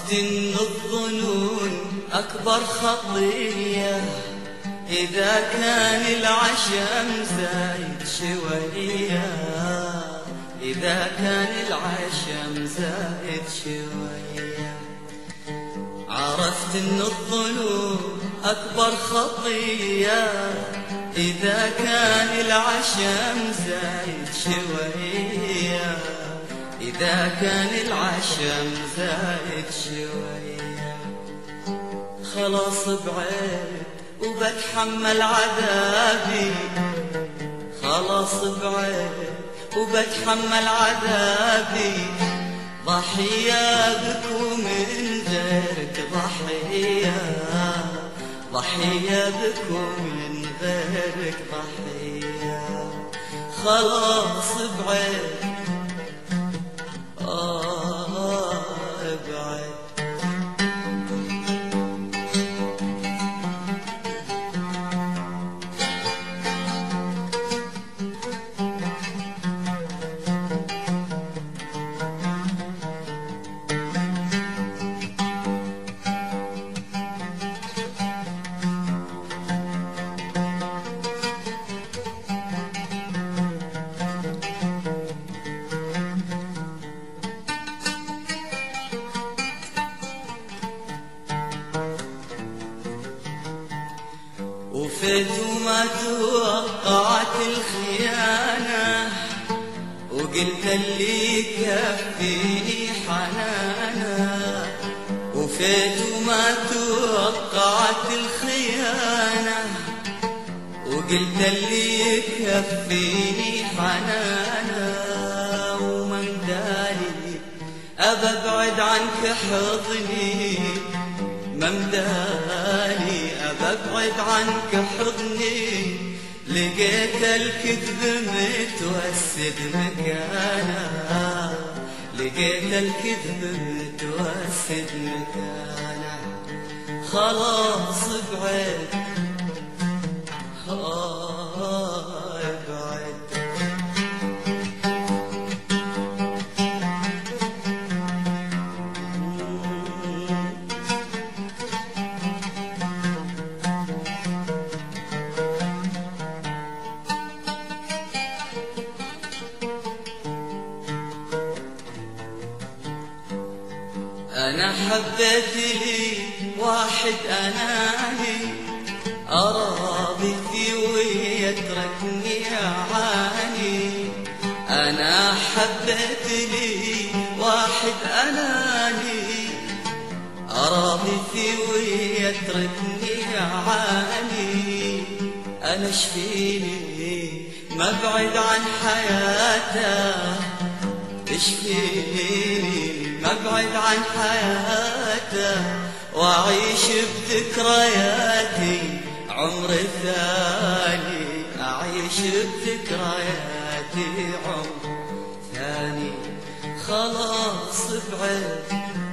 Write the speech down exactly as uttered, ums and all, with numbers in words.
عرفت ان الظنون اكبر خطية اذا كان العشم زايد شوية، اذا كان العشم زايد شوية. عرفت ان الظنون اكبر خطية اذا كان العشم زايد شوية، إذا كان العشم زايد شوية. خلاص بعيد وبتحمل عذابي، خلاص بعيد وبتحمل عذابي، ضحية بك ومن غيرك ضحية، ضحية بك ومن غيرك ضحية. خلاص بعيد وفيت وما توقعت الخيانة، وقلت اللي كفيني حنانة. وفيت وما توقعت الخيانة، وقلت اللي كفيني حنانة. وما مدالي أبى أبعد عنك حضني، ما مدالي أبى أبعد عنك حضني. لقيت الكذب متوسد مكانه، لقيت الكذب متوسد مكانه. خلاص بعيد بعيد. أنا حبيت لي واحد أناني، أراضي فيه ويتركني أعاني. أنا حبيت لي واحد أناني، أراضي فيه ويتركني أعاني. أنا شفيني ما أبعد عن حياته، اشفيني ما ابعد عن حياته، واعيش بذكرياتي عمر ثاني، اعيش بذكرياتي عمر ثاني. خلاص بعيد